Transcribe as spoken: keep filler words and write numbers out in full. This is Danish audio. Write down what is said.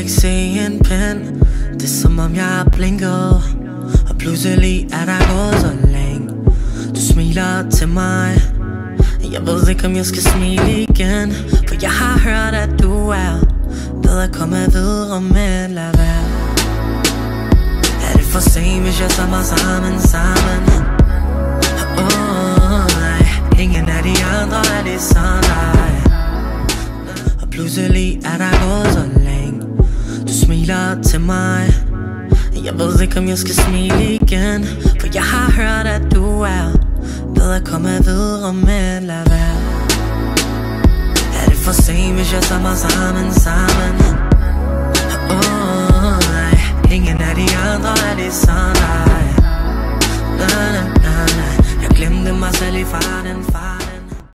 ikke se en pind. Det er som om jeg er blinket, og pludselig er der gået så længe. Du smiler til mig, jeg ved ikke om jeg skal smile igen. For jeg har hørt at du er ved at komme videre, men lad være. Er det for sent hvis jeg tager mig sammen, sammen? Åh oh, nej, ingen af de andre er det sådan dig. Og pludselig er der gået så længe. Du smiler til mig, jeg ved ikke om jeg skal smile igen. For jeg har hørt at du er ved at komme videre, men lad være. Er det for sent hvis jeg tager mig sammen, sammen? Åh oh, nej, ingen af de andre er det sådan dig. Na, na, na, na. Jeg glemte mig selv i farten, far.